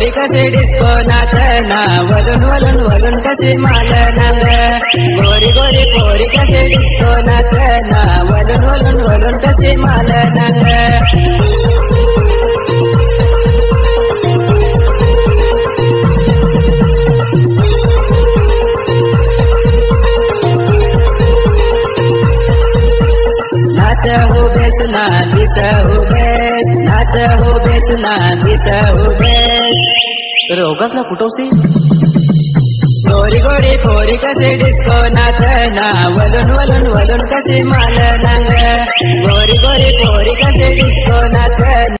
पोरी कसे डिस्को नाचना वलून वलून वलून कसे मालनांग गोरी गोरी पोरी कसे डिस्को नाचना वलून वलून वलून कसे मालनांग नाच हो बेस ना दिस हो बेस नाच हो बेस ना दिस हो बेस अरे होगास ना कुठवसे गोरी गोरी पोरी कसे डिस्को नाचना वलून वलून वलून कसे मालनांग गोरी गोरी पोरी कसे डिस्को नाचना